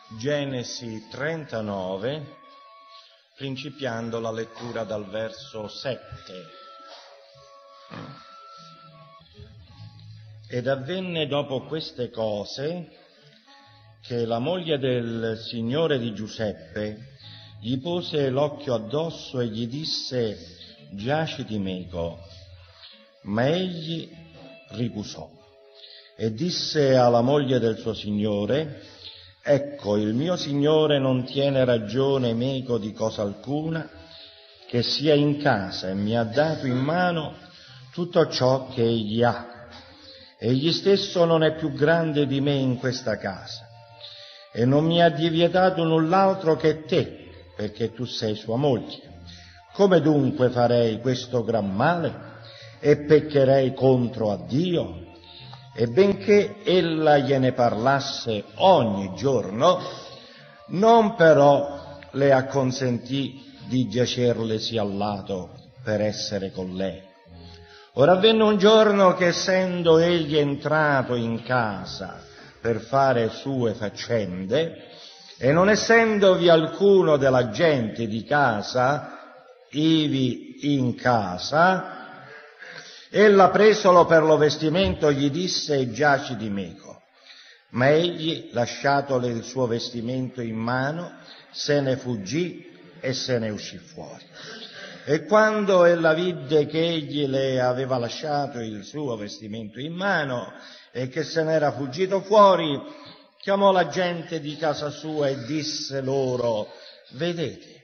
Genesi 39, principiando la lettura dal verso 7. Ed avvenne dopo queste cose che la moglie del signore di Giuseppe gli pose l'occhio addosso e gli disse: giaciti meco. Ma egli ricusò e disse alla moglie del suo signore: ecco, il mio signore non tiene ragione meco di cosa alcuna, che sia in casa, e mi ha dato in mano tutto ciò che egli ha. Egli stesso non è più grande di me in questa casa, e non mi ha divietato null'altro che te, perché tu sei sua moglie. Come dunque farei questo gran male e peccherei contro a Dio? E benché ella gliene parlasse ogni giorno, non però le acconsentì di giacerlesi al lato per essere con lei. Ora avvenne un giorno che, essendo egli entrato in casa per fare sue faccende, e non essendovi alcuno della gente di casa ivi in casa, ella presolo per lo vestimento gli disse: giaciti meco. Ma egli, lasciatole il suo vestimento in mano, se ne fuggì e se ne uscì fuori. E quando ella vidde che egli le aveva lasciato il suo vestimento in mano e che se n'era fuggito fuori, chiamò la gente di casa sua e disse loro: vedete,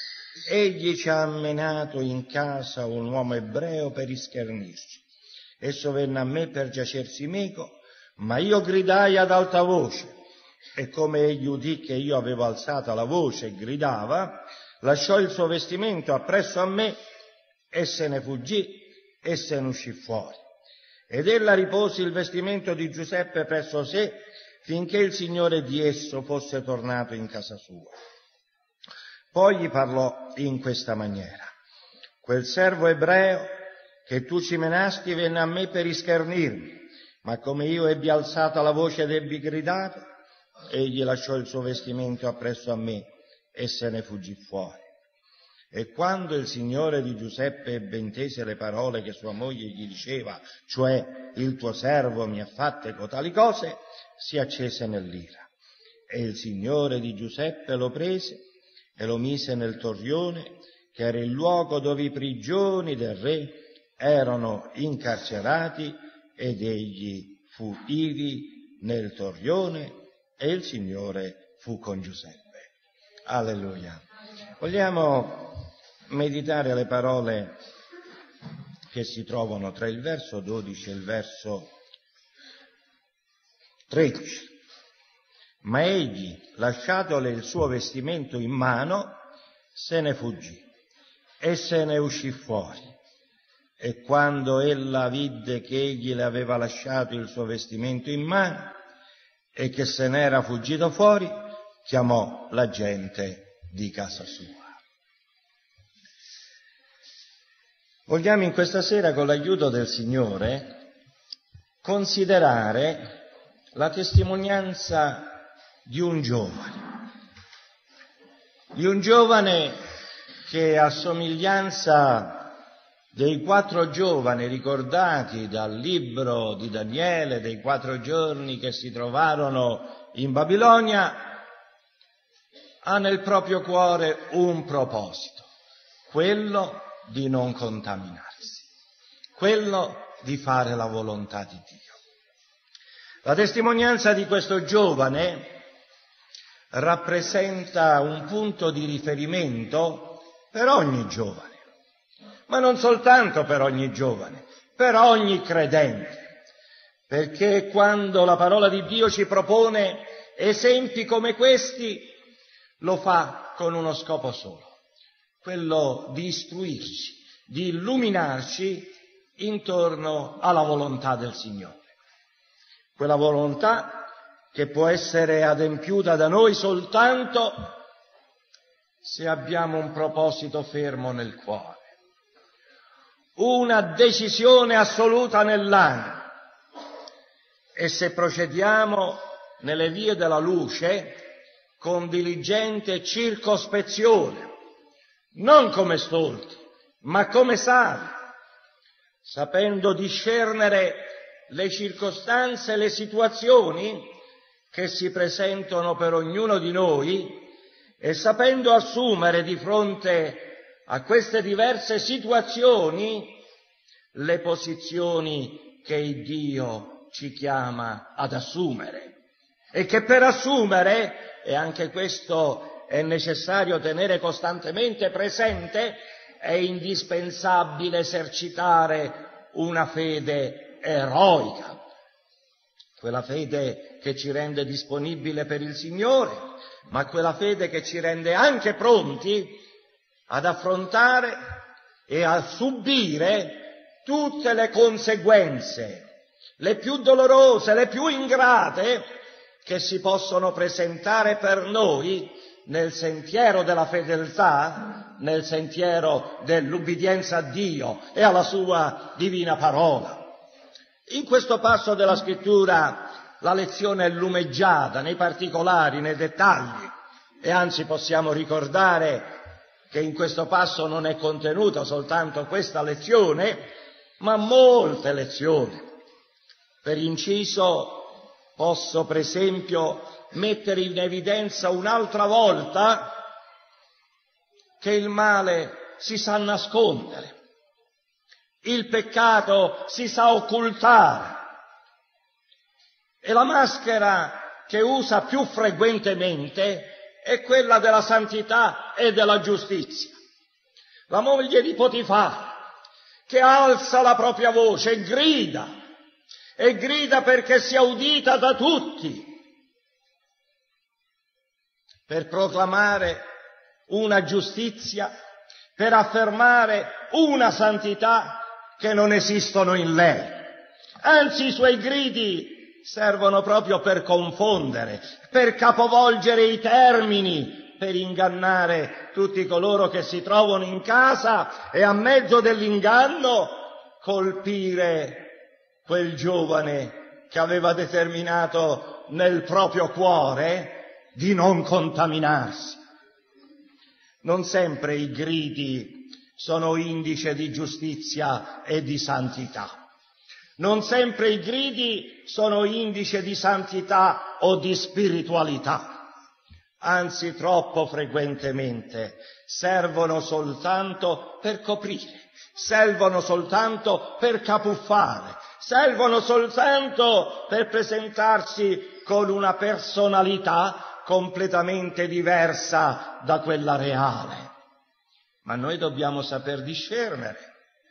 egli ci ha menato in casa un uomo ebreo per ischernirci. Esso venne a me per giacersi meco, ma io gridai ad alta voce, e come egli udì che io avevo alzata la voce e gridava, lasciò il suo vestimento appresso a me e se ne fuggì e se ne uscì fuori. Ed ella ripose il vestimento di Giuseppe presso sé finché il signore di esso fosse tornato in casa sua. Poi gli parlò in questa maniera: quel servo ebreo che tu ci menasti venne a me per ischernirmi, ma come io ebbi alzata la voce ed ebbi gridato, egli lasciò il suo vestimento appresso a me e se ne fuggì fuori. E quando il signore di Giuseppe ebbe intese le parole che sua moglie gli diceva, cioè: il tuo servo mi ha fatte cotali cose, si accese nell'ira. E il signore di Giuseppe lo prese e lo mise nel torrione, che era il luogo dove i prigioni del re erano incarcerati, ed egli fu ivi nel torrione e il Signore fu con Giuseppe. Alleluia. Vogliamo meditare le parole che si trovano tra il verso 12 e il verso 13. Ma egli, lasciatole il suo vestimento in mano, se ne fuggì e se ne uscì fuori. E quando ella vidde che egli le aveva lasciato il suo vestimento in mano e che se n'era fuggito fuori, chiamò la gente di casa sua. Vogliamo in questa sera, con l'aiuto del Signore, considerare la testimonianza di un giovane che, a somiglianza dei 4 giovani ricordati dal libro di Daniele, dei 4 giorni che si trovarono in Babilonia, ha nel proprio cuore un proposito, quello di non contaminarsi, quello di fare la volontà di Dio. La testimonianza di questo giovane rappresenta un punto di riferimento per ogni giovane, ma non soltanto per ogni giovane, per ogni credente, perché quando la parola di Dio ci propone esempi come questi, lo fa con uno scopo solo, quello di istruirci, di illuminarci intorno alla volontà del Signore. Quella volontà che può essere adempiuta da noi soltanto se abbiamo un proposito fermo nel cuore, una decisione assoluta nell'animo, e se procediamo nelle vie della luce con diligente circospezione, non come stolti, ma come savi, sapendo discernere le circostanze e le situazioni che si presentano per ognuno di noi e sapendo assumere di fronte a queste diverse situazioni le posizioni che Dio ci chiama ad assumere e che per assumere, e anche questo è necessario tenere costantemente presente, è indispensabile esercitare una fede eroica, quella fede che ci rende disponibile per il Signore, ma quella fede che ci rende anche pronti ad affrontare e a subire tutte le conseguenze, le più dolorose, le più ingrate, che si possono presentare per noi nel sentiero della fedeltà, nel sentiero dell'ubbidienza a Dio e alla sua divina parola. In questo passo della Scrittura la lezione è lumeggiata nei particolari, nei dettagli, e anzi possiamo ricordare che in questo passo non è contenuta soltanto questa lezione, ma molte lezioni. Per inciso posso per esempio mettere in evidenza un'altra volta che il male si sa nascondere, il peccato si sa occultare, e la maschera che usa più frequentemente è quella della santità e della giustizia. La moglie di Potifar, che alza la propria voce e grida perché sia udita da tutti, per proclamare una giustizia, per affermare una santità che non esistono in lei. Anzi, i suoi gridi servono proprio per confondere, per capovolgere i termini, per ingannare tutti coloro che si trovano in casa e a mezzo dell'inganno colpire quel giovane che aveva determinato nel proprio cuore di non contaminarsi. Non sempre i gridi sono indice di giustizia e di santità. Non sempre i gridi sono indice di santità o di spiritualità. Anzi, troppo frequentemente servono soltanto per coprire, servono soltanto per camuffare, servono soltanto per presentarsi con una personalità completamente diversa da quella reale. Ma noi dobbiamo saper discernere.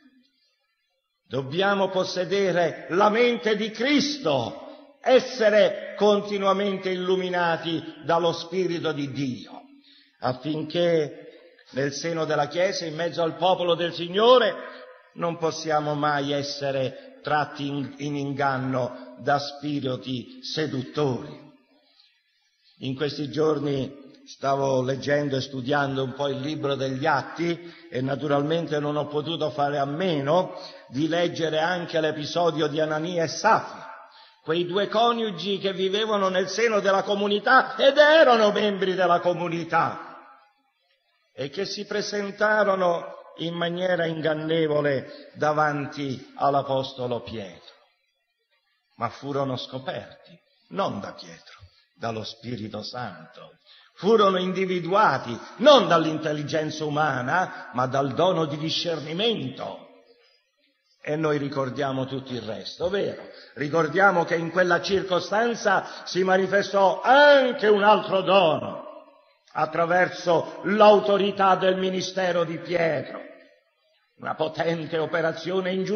Dobbiamo possedere la mente di Cristo, essere continuamente illuminati dallo Spirito di Dio, affinché nel seno della Chiesa, in mezzo al popolo del Signore, non possiamo mai essere tratti in inganno da spiriti seduttori. In questi giorni stavo leggendo e studiando un po' il libro degli Atti e naturalmente non ho potuto fare a meno di leggere anche l'episodio di Anania e Safira, quei due coniugi che vivevano nel seno della comunità ed erano membri della comunità e che si presentarono in maniera ingannevole davanti all'Apostolo Pietro, ma furono scoperti non da Pietro, dallo Spirito Santo. Furono individuati non dall'intelligenza umana, ma dal dono di discernimento. E noi ricordiamo tutto il resto, vero? Ricordiamo che in quella circostanza si manifestò anche un altro dono, attraverso l'autorità del ministero di Pietro. Una potente operazione in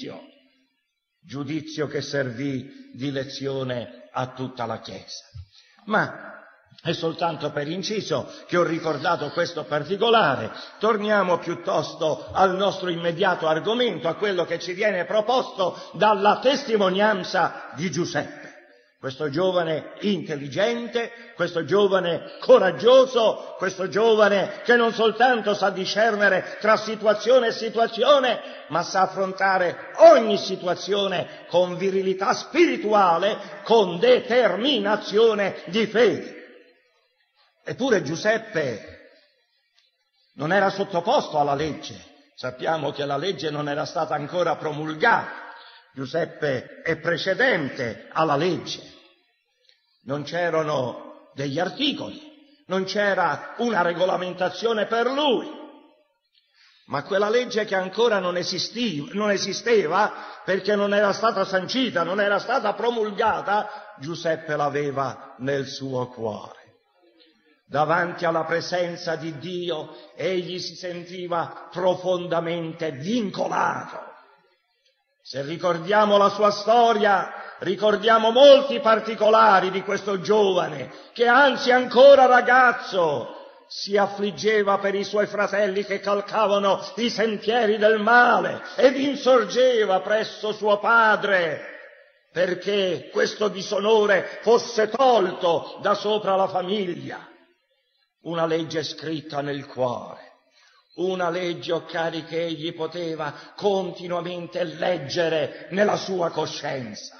giudizio che servì di lezione a tutta la Chiesa. Ma è soltanto per inciso che ho ricordato questo particolare. Torniamo piuttosto al nostro immediato argomento, a quello che ci viene proposto dalla testimonianza di Giuseppe. Questo giovane intelligente, questo giovane coraggioso, questo giovane che non soltanto sa discernere tra situazione e situazione, ma sa affrontare ogni situazione con virilità spirituale, con determinazione di fede. Eppure Giuseppe non era sottoposto alla legge. Sappiamo che la legge non era stata ancora promulgata. Giuseppe è precedente alla legge. Non c'erano degli articoli, non c'era una regolamentazione per lui. Ma quella legge che ancora non esisteva perché non era stata sancita, non era stata promulgata, Giuseppe l'aveva nel suo cuore. Davanti alla presenza di Dio egli si sentiva profondamente vincolato. Se ricordiamo la sua storia, ricordiamo molti particolari di questo giovane che, anzi ancora ragazzo, si affliggeva per i suoi fratelli che calcavano i sentieri del male ed insorgeva presso suo padre perché questo disonore fosse tolto da sopra la famiglia. Una legge scritta nel cuore, una legge, o cari, che egli poteva continuamente leggere nella sua coscienza.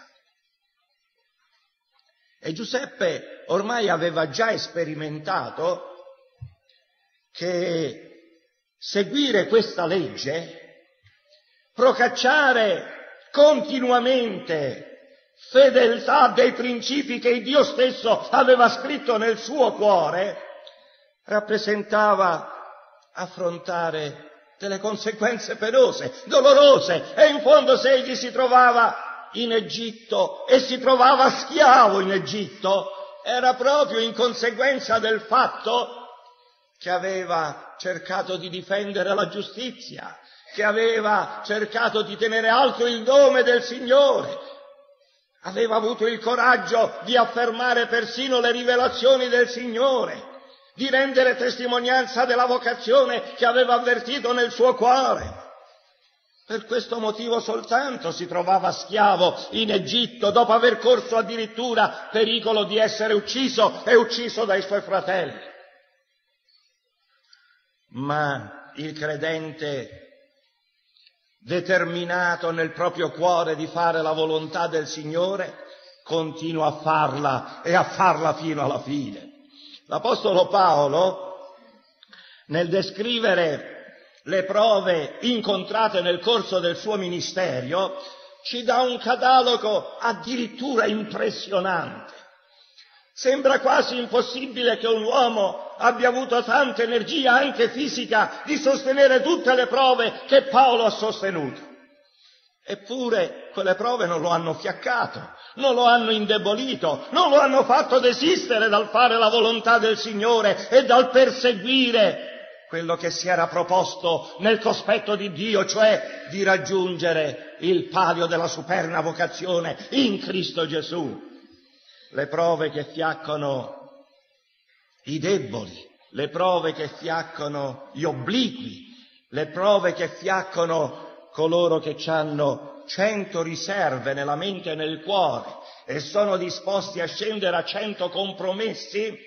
E Giuseppe ormai aveva già sperimentato che seguire questa legge, procacciare continuamente fedeltà dei principi che Dio stesso aveva scritto nel suo cuore, rappresentava affrontare delle conseguenze penose, dolorose, e in fondo se egli si trovava in Egitto e si trovava schiavo in Egitto, era proprio in conseguenza del fatto che aveva cercato di difendere la giustizia, che aveva cercato di tenere alto il nome del Signore, aveva avuto il coraggio di affermare persino le rivelazioni del Signore, di rendere testimonianza della vocazione che aveva avvertito nel suo cuore. Per questo motivo soltanto si trovava schiavo in Egitto, dopo aver corso addirittura pericolo di essere ucciso e ucciso dai suoi fratelli. Ma il credente, determinato nel proprio cuore di fare la volontà del Signore, continua a farla e a farla fino alla fine. L'Apostolo Paolo, nel descrivere le prove incontrate nel corso del suo ministero, ci dà un catalogo addirittura impressionante. Sembra quasi impossibile che un uomo abbia avuto tanta energia, anche fisica, di sostenere tutte le prove che Paolo ha sostenuto. Eppure quelle prove non lo hanno fiaccato, non lo hanno indebolito, non lo hanno fatto desistere dal fare la volontà del Signore e dal perseguire quello che si era proposto nel cospetto di Dio, cioè di raggiungere il palio della superna vocazione in Cristo Gesù. Le prove che fiaccano i deboli, le prove che fiaccano gli obliqui, le prove che fiaccano coloro che hanno 100 riserve nella mente e nel cuore e sono disposti a scendere a 100 compromessi,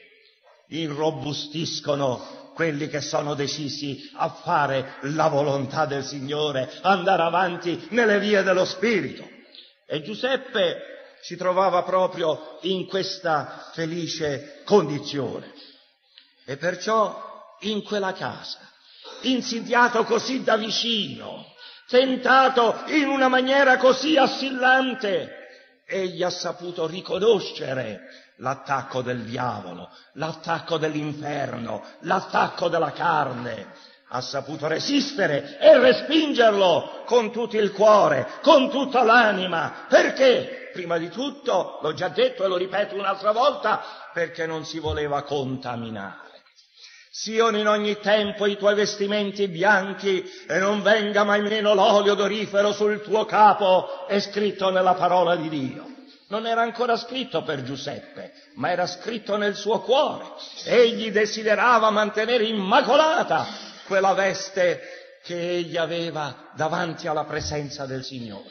irrobustiscono quelli che sono decisi a fare la volontà del Signore, andare avanti nelle vie dello Spirito. E Giuseppe si trovava proprio in questa felice condizione. E perciò in quella casa, insidiato così da vicino, tentato in una maniera così assillante, egli ha saputo riconoscere l'attacco del diavolo, l'attacco dell'inferno, l'attacco della carne. Ha saputo resistere e respingerlo con tutto il cuore, con tutta l'anima. Perché? Prima di tutto, l'ho già detto e lo ripeto un'altra volta, perché non si voleva contaminare. Siano in ogni tempo i tuoi vestimenti bianchi e non venga mai meno l'olio odorifero sul tuo capo, è scritto nella parola di Dio. Non era ancora scritto per Giuseppe, ma era scritto nel suo cuore. Egli desiderava mantenere immacolata quella veste che egli aveva davanti alla presenza del Signore.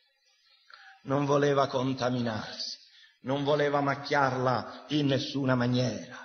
Non voleva contaminarsi, non voleva macchiarla in nessuna maniera,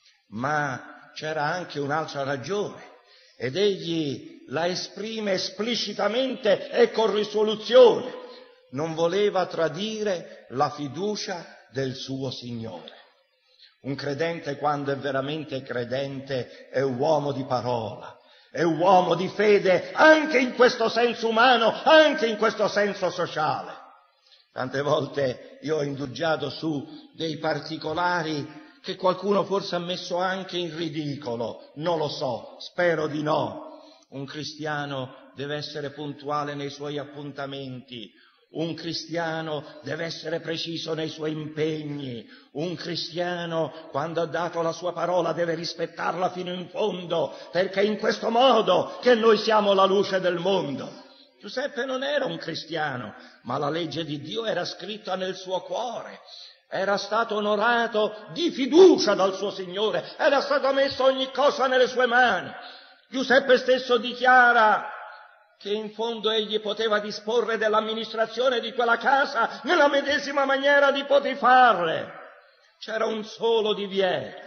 ma c'era anche un'altra ragione, ed egli la esprime esplicitamente e con risoluzione. Non voleva tradire la fiducia del suo Signore. Un credente, quando è veramente credente, è un uomo di parola, è un uomo di fede anche in questo senso umano, anche in questo senso sociale. Tante volte io ho indugiato su dei particolari che qualcuno forse ha messo anche in ridicolo, non lo so, spero di no. Un cristiano deve essere puntuale nei suoi appuntamenti, un cristiano deve essere preciso nei suoi impegni, un cristiano quando ha dato la sua parola deve rispettarla fino in fondo, perché è in questo modo che noi siamo la luce del mondo. Giuseppe non era un cristiano, ma la legge di Dio era scritta nel suo cuore, era stato onorato di fiducia dal suo Signore, era stato messo ogni cosa nelle sue mani. Giuseppe stesso dichiara che in fondo egli poteva disporre dell'amministrazione di quella casa nella medesima maniera di Potifarre. C'era un solo divieto,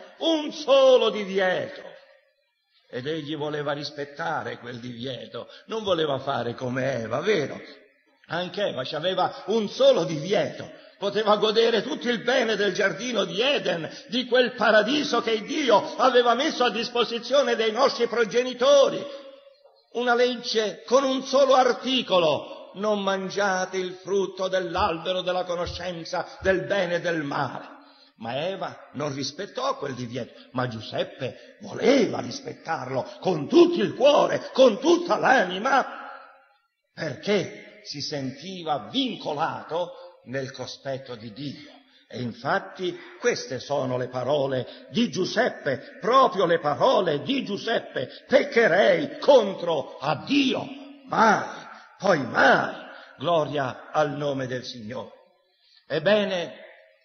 ed egli voleva rispettare quel divieto, non voleva fare come Eva, vero? Anche Eva aveva un solo divieto, poteva godere tutto il bene del giardino di Eden, di quel paradiso che Dio aveva messo a disposizione dei nostri progenitori. Una legge con un solo articolo: non mangiate il frutto dell'albero della conoscenza del bene e del male. Ma Eva non rispettò quel divieto, ma Giuseppe voleva rispettarlo con tutto il cuore, con tutta l'anima, perché si sentiva vincolato nel cospetto di Dio. E infatti queste sono le parole di Giuseppe, proprio le parole di Giuseppe: peccherei contro a Dio, mai, poi mai, gloria al nome del Signore. Ebbene,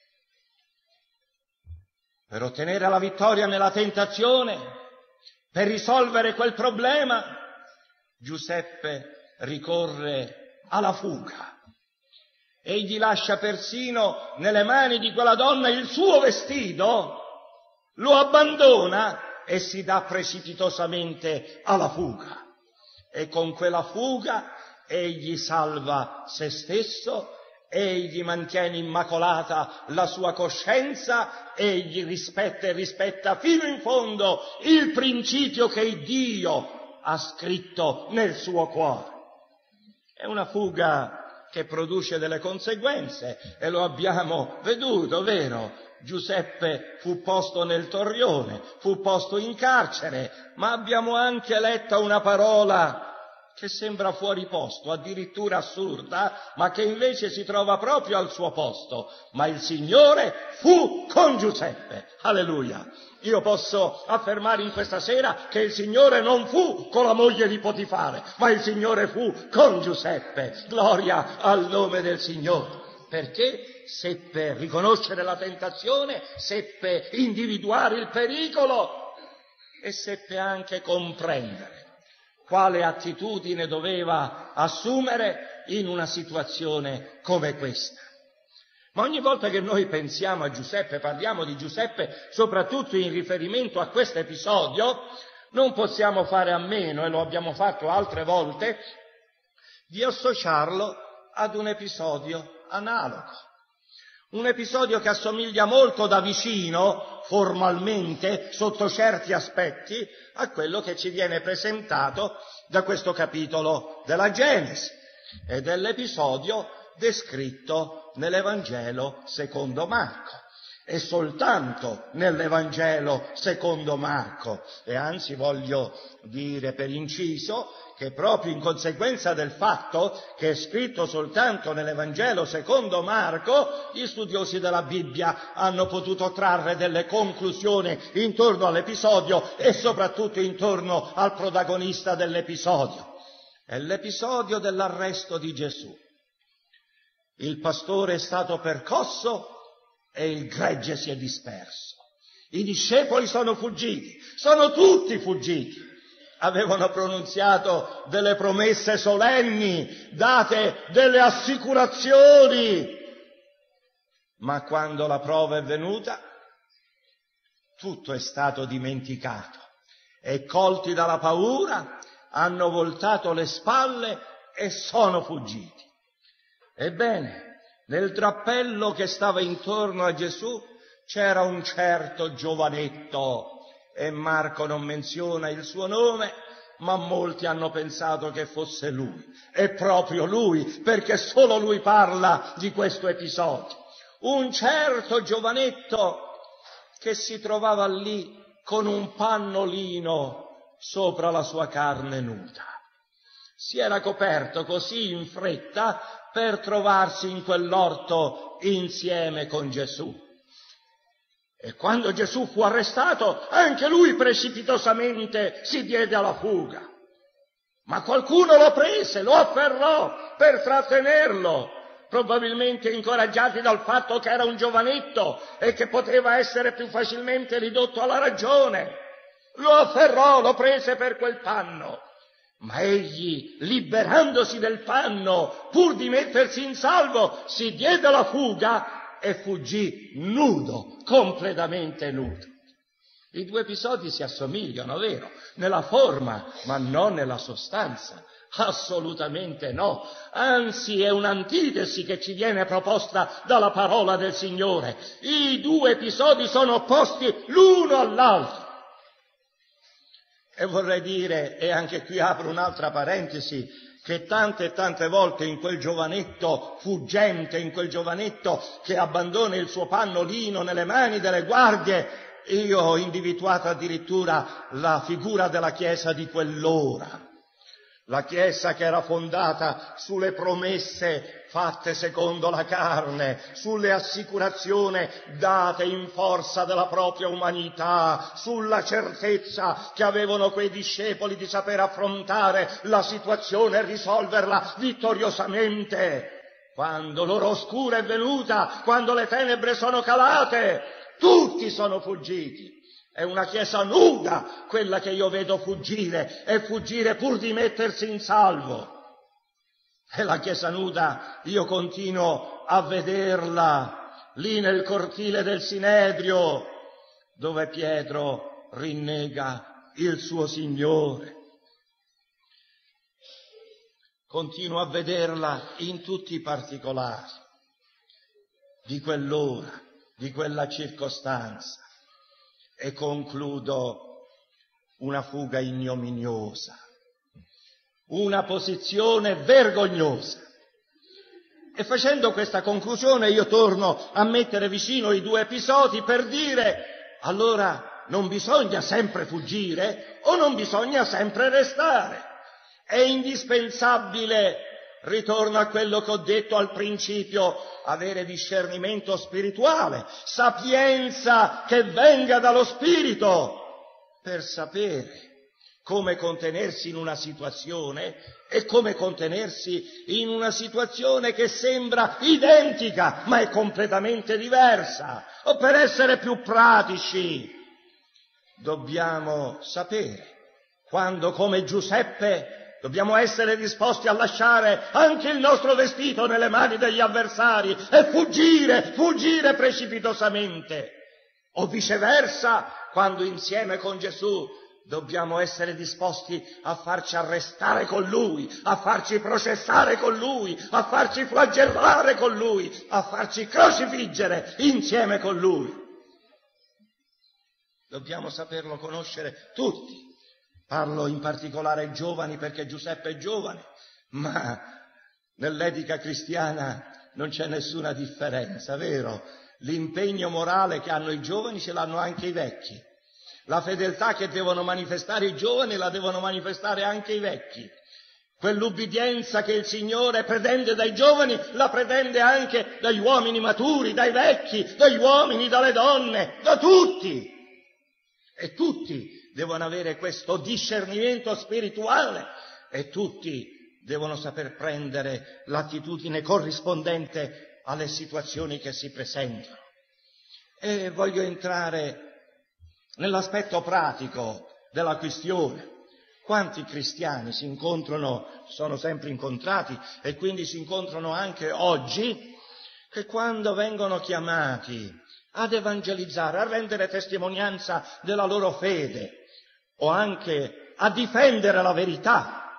per ottenere la vittoria nella tentazione, per risolvere quel problema, Giuseppe ricorre alla fuga. Egli lascia persino nelle mani di quella donna il suo vestito, lo abbandona e si dà precipitosamente alla fuga. E con quella fuga egli salva se stesso, egli mantiene immacolata la sua coscienza, egli rispetta fino in fondo il principio che Dio ha scritto nel suo cuore. È una fuga che produce delle conseguenze, e lo abbiamo veduto, vero? Giuseppe fu posto nel torrione, fu posto in carcere, ma abbiamo anche letto una parola che sembra fuori posto, addirittura assurda, ma che invece si trova proprio al suo posto. Ma il Signore fu con Giuseppe. Alleluia! Io posso affermare in questa sera che il Signore non fu con la moglie di Potifare, ma il Signore fu con Giuseppe. Gloria al nome del Signore. Perché seppe riconoscere la tentazione, seppe individuare il pericolo e seppe anche comprendere quale attitudine doveva assumere in una situazione come questa. Ma ogni volta che noi pensiamo a Giuseppe, parliamo di Giuseppe soprattutto in riferimento a questo episodio, non possiamo fare a meno, e lo abbiamo fatto altre volte, di associarlo ad un episodio analogo. Un episodio che assomiglia molto da vicino, formalmente, sotto certi aspetti, a quello che ci viene presentato da questo capitolo della Genesi, e dell'episodio descritto nell'Evangelo secondo Marco, e soltanto nell'Evangelo secondo Marco. E anzi voglio dire per inciso che proprio in conseguenza del fatto che è scritto soltanto nell'Evangelo secondo Marco, gli studiosi della Bibbia hanno potuto trarre delle conclusioni intorno all'episodio e soprattutto intorno al protagonista dell'episodio. È l'episodio dell'arresto di Gesù. Il pastore è stato percosso e il gregge si è disperso. I discepoli sono fuggiti, sono tutti fuggiti. Avevano pronunziato delle promesse solenni, date delle assicurazioni, ma quando la prova è venuta, tutto è stato dimenticato e colti dalla paura hanno voltato le spalle e sono fuggiti. Ebbene, nel drappello che stava intorno a Gesù c'era un certo giovanetto, e Marco non menziona il suo nome, ma molti hanno pensato che fosse lui. È proprio lui, perché solo lui parla di questo episodio. Un certo giovanetto che si trovava lì con un pannolino sopra la sua carne nuda. Si era coperto così in fretta per trovarsi in quell'orto insieme con Gesù. E quando Gesù fu arrestato, anche lui precipitosamente si diede alla fuga. Ma qualcuno lo prese, lo afferrò per trattenerlo, probabilmente incoraggiati dal fatto che era un giovanetto e che poteva essere più facilmente ridotto alla ragione. Lo afferrò, lo prese per quel panno. Ma egli, liberandosi del panno, pur di mettersi in salvo, si diede alla fuga e fuggì nudo, completamente nudo. I due episodi si assomigliano, vero? Nella forma, ma non nella sostanza. Assolutamente no. Anzi, è un'antitesi che ci viene proposta dalla parola del Signore. I due episodi sono opposti l'uno all'altro. E vorrei dire, e anche qui apro un'altra parentesi, che tante e tante volte in quel giovanetto fuggente, in quel giovanetto che abbandona il suo pannolino nelle mani delle guardie, io ho individuato addirittura la figura della Chiesa di quell'ora. La Chiesa che era fondata sulle promesse fatte secondo la carne, sulle assicurazioni date in forza della propria umanità, sulla certezza che avevano quei discepoli di saper affrontare la situazione e risolverla vittoriosamente. Quando l'ora oscura è venuta, quando le tenebre sono calate, tutti sono fuggiti. È una Chiesa nuda quella che io vedo fuggire, e fuggire pur di mettersi in salvo. E la Chiesa nuda io continuo a vederla lì nel cortile del Sinedrio, dove Pietro rinnega il suo Signore. Continuo a vederla in tutti i particolari di quell'ora, di quella circostanza. E concludo: una fuga ignominiosa, una posizione vergognosa. E facendo questa conclusione io torno a mettere vicino i due episodi per dire: allora non bisogna sempre fuggire o non bisogna sempre restare. È indispensabile, ritorno a quello che ho detto al principio, avere discernimento spirituale, sapienza che venga dallo Spirito, per sapere come contenersi in una situazione e come contenersi in una situazione che sembra identica ma è completamente diversa. O per essere più pratici, dobbiamo sapere quando, come Giuseppe, dobbiamo essere disposti a lasciare anche il nostro vestito nelle mani degli avversari e fuggire precipitosamente. O viceversa, quando insieme con Gesù dobbiamo essere disposti a farci arrestare con Lui, a farci processare con Lui, a farci flagellare con Lui, a farci crocifiggere insieme con Lui. Dobbiamo saperlo conoscere tutti. Parlo in particolare ai giovani perché Giuseppe è giovane, ma nell'etica cristiana non c'è nessuna differenza, vero? L'impegno morale che hanno i giovani ce l'hanno anche i vecchi. La fedeltà che devono manifestare i giovani la devono manifestare anche i vecchi. Quell'ubbidienza che il Signore pretende dai giovani la pretende anche dagli uomini maturi, dai vecchi, dagli uomini, dalle donne, da tutti. E tutti devono avere questo discernimento spirituale e tutti devono saper prendere l'attitudine corrispondente alle situazioni che si presentano. E voglio entrare nell'aspetto pratico della questione. Quanti cristiani si incontrano, sono sempre incontrati e quindi si incontrano anche oggi, che quando vengono chiamati ad evangelizzare, a rendere testimonianza della loro fede o anche a difendere la verità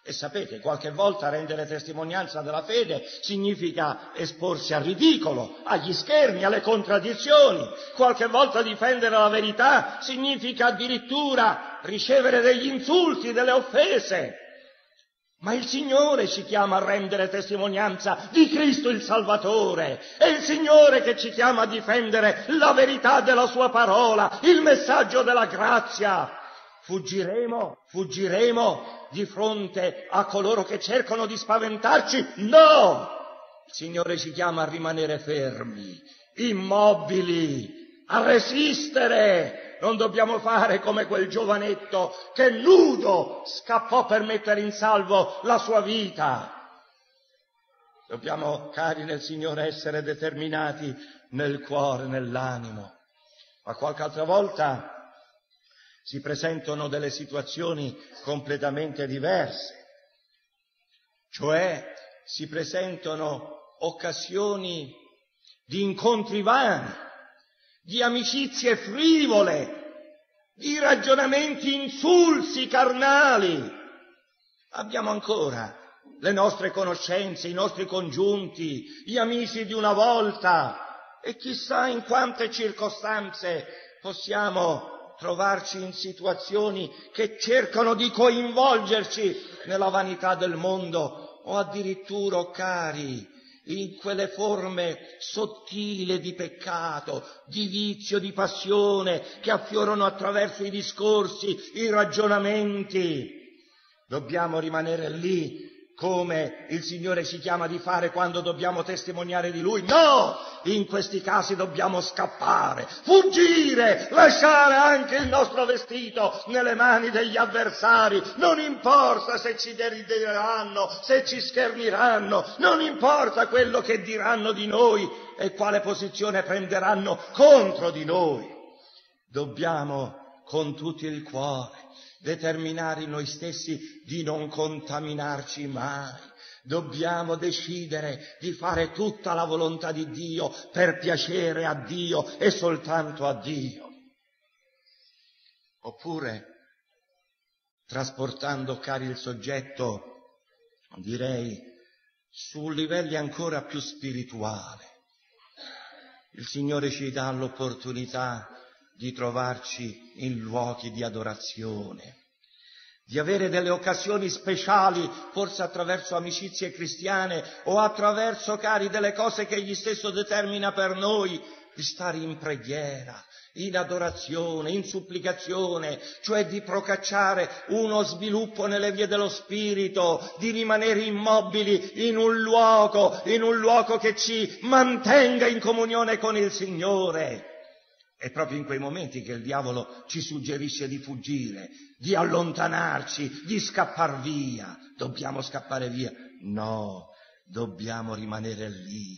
E sapete, qualche volta rendere testimonianza della fede significa esporsi al ridicolo, agli scherni, alle contraddizioni. Qualche volta difendere la verità significa addirittura ricevere degli insulti, delle offese. Ma il Signore ci chiama a rendere testimonianza di Cristo il Salvatore. È il Signore che ci chiama a difendere la verità della Sua parola, il messaggio della grazia. Fuggiremo di fronte a coloro che cercano di spaventarci? No! Il Signore ci chiama a rimanere fermi, immobili, a resistere. Non dobbiamo fare come quel giovanetto che nudo scappò per mettere in salvo la sua vita. Dobbiamo, cari nel Signore, essere determinati nel cuore, nell'animo. Ma qualche altra volta si presentano delle situazioni completamente diverse, cioè si presentano occasioni di incontri vani, di amicizie frivole, di ragionamenti insulsi, carnali. Abbiamo ancora le nostre conoscenze, i nostri congiunti, gli amici di una volta, e chissà in quante circostanze possiamo trovarci in situazioni che cercano di coinvolgerci nella vanità del mondo, o addirittura, cari, in quelle forme sottili di peccato, di vizio, di passione che affiorano attraverso i discorsi, i ragionamenti. Dobbiamo rimanere lì come il Signore ci chiama di fare quando dobbiamo testimoniare di Lui? No! In questi casi dobbiamo scappare, fuggire, lasciare anche il nostro vestito nelle mani degli avversari. Non importa se ci derideranno, se ci scherniranno, non importa quello che diranno di noi e quale posizione prenderanno contro di noi. Dobbiamo con tutto il cuore determinare noi stessi di non contaminarci mai. Dobbiamo decidere di fare tutta la volontà di Dio per piacere a Dio e soltanto a Dio. Oppure, trasportando, cari, il soggetto, direi, su livelli ancora più spirituali, il Signore ci dà l'opportunità di trovarci in luoghi di adorazione, di avere delle occasioni speciali, forse attraverso amicizie cristiane o attraverso, cari, delle cose che Egli stesso determina per noi, di stare in preghiera, in adorazione, in supplicazione, cioè di procacciare uno sviluppo nelle vie dello Spirito, di rimanere immobili in un luogo che ci mantenga in comunione con il Signore. È proprio in quei momenti che il diavolo ci suggerisce di fuggire, di allontanarci, di scappar via. Dobbiamo scappare via? No, dobbiamo rimanere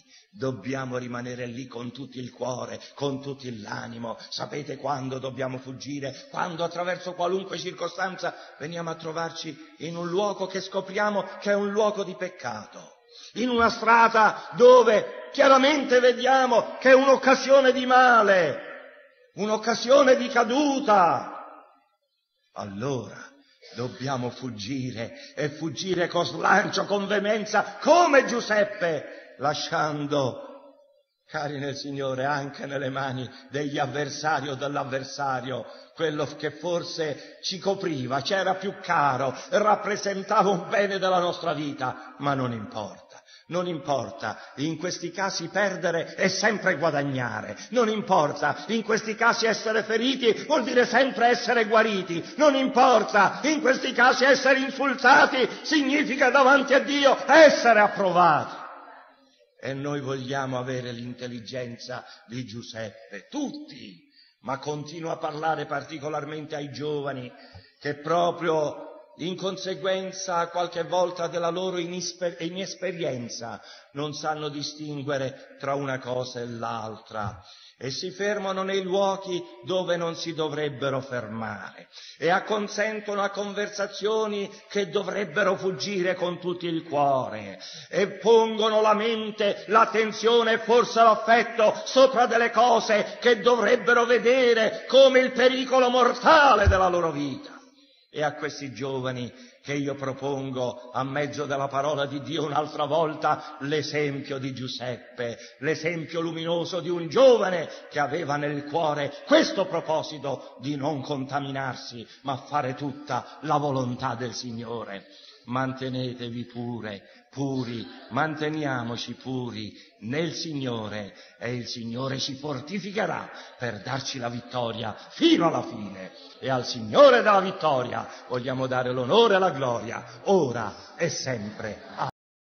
lì con tutto il cuore, con tutto l'animo. Sapete quando dobbiamo fuggire? Quando attraverso qualunque circostanza veniamo a trovarci in un luogo che scopriamo che è un luogo di peccato, in una strada dove chiaramente vediamo che è un'occasione di male, un'occasione di caduta. Allora dobbiamo fuggire, e fuggire con slancio, con veemenza, come Giuseppe, lasciando, cari nel Signore, anche nelle mani degli avversari o dell'avversario quello che forse ci copriva, c'era più caro, rappresentava un bene della nostra vita, ma non importa. Non importa, in questi casi perdere è sempre guadagnare. Non importa, in questi casi essere feriti vuol dire sempre essere guariti. Non importa, in questi casi essere insultati significa davanti a Dio essere approvati. E noi vogliamo avere l'intelligenza di Giuseppe, tutti, ma continuo a parlare particolarmente ai giovani che proprio in conseguenza qualche volta della loro inesperienza non sanno distinguere tra una cosa e l'altra e si fermano nei luoghi dove non si dovrebbero fermare e acconsentono a conversazioni che dovrebbero fuggire con tutto il cuore e pongono la mente, l'attenzione e forse l'affetto sopra delle cose che dovrebbero vedere come il pericolo mortale della loro vita. E a questi giovani che io propongo a mezzo della parola di Dio un'altra volta l'esempio di Giuseppe, l'esempio luminoso di un giovane che aveva nel cuore questo proposito di non contaminarsi, ma fare tutta la volontà del Signore. Mantenetevi puri, manteniamoci puri nel Signore e il Signore ci fortificherà per darci la vittoria fino alla fine. E al Signore della vittoria vogliamo dare l'onore e la gloria, ora e sempre.